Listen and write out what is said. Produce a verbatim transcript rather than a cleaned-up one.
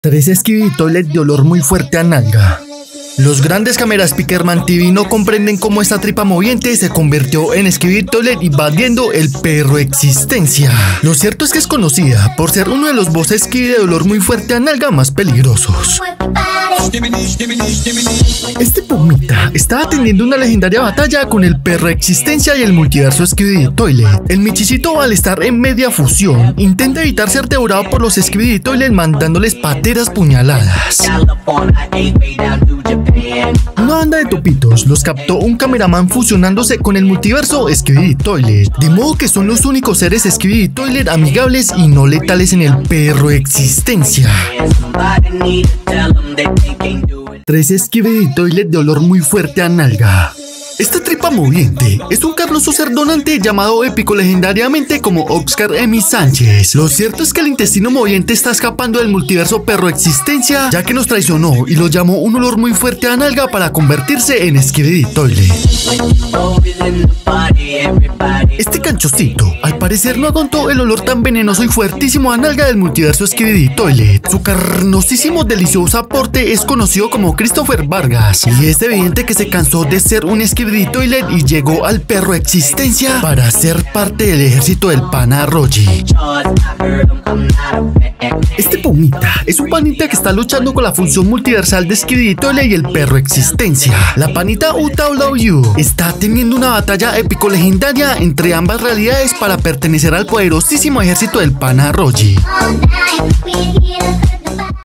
tres Skibidi Toilet de olor muy fuerte a nalga. Los grandes cámaras Pickerman T V no comprenden cómo esta tripa moviente se convirtió en Skibidi Toilet invadiendo el perro existencia. Lo cierto es que es conocida por ser uno de los bosses Skibidi de olor muy fuerte a nalga más peligrosos. Este pumita estaba teniendo una legendaria batalla con el perro existencia y el multiverso Skibidi Toilet. El michicito, al estar en media fusión, intenta evitar ser devorado por los Skibidi Toilet mandándoles pateras puñaladas. Una banda de topitos los captó un cameraman fusionándose con el multiverso Skibidi Toilet, de modo que son los únicos seres Skibidi Toilet amigables y no letales en el perro existencia. tres Skibidi Toilet de olor muy fuerte a nalga. Esta tripa moviente es un carnoso ser donante llamado épico legendariamente como Oscar Emi Sánchez. Lo cierto es que el intestino moviente está escapando del multiverso perro existencia, ya que nos traicionó y lo llamó un olor muy fuerte a nalga para convertirse en Skibidi Toilet. Este canchocito al parecer no aguantó el olor tan venenoso y fuertísimo a nalga del multiverso Skibidi Toilet. Su carnosísimo delicioso aporte es conocido como Christopher Vargas, y es evidente que se cansó de ser un Skibidi Toilet y llegó al perro existencia para ser parte del ejército del pana Roji. Este pumita es un panita que está luchando con la función multiversal de Skibidi Toilet y el perro existencia. La panita Utah Love You está teniendo una batalla épico legendaria entre ambas realidades para pertenecer al poderosísimo ejército del pana Roji.